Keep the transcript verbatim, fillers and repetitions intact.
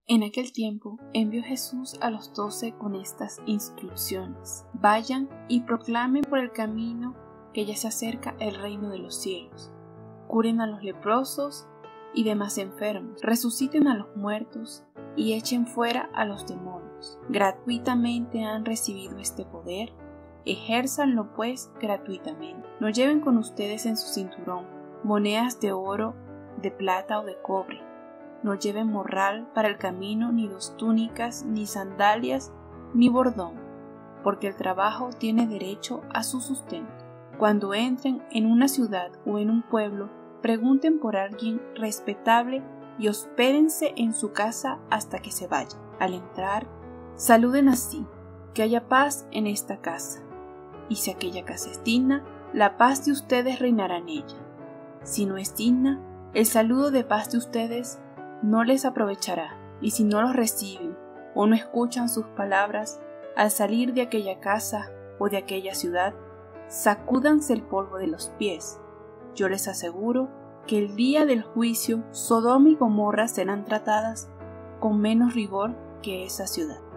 En aquel tiempo envió Jesús a los doce con estas instrucciones: vayan y proclamen por el camino que ya se acerca el reino de los cielos. Curen a los leprosos y demás enfermos, resuciten a los muertos y echen fuera a los demonios. Gratuitamente han recibido este poder, ejérzanlo pues gratuitamente. No lleven con ustedes en su cinturón monedas de oro, de plata o de cobre. No lleven morral para el camino, ni dos túnicas, ni sandalias, ni bordón, porque el trabajo tiene derecho a su sustento. Cuando entren en una ciudad o en un pueblo, pregunten por alguien respetable y hospédense en su casa hasta que se vaya. Al entrar, saluden así: que haya paz en esta casa. Y si aquella casa es digna, la paz de ustedes reinará en ella. Si no es digna, el saludo de paz de ustedes no les aprovechará. Y si no los reciben o no escuchan sus palabras al salir de aquella casa o de aquella ciudad, sacúdanse el polvo de los pies. Yo les aseguro que el día del juicio Sodoma y Gomorra serán tratadas con menos rigor que esa ciudad.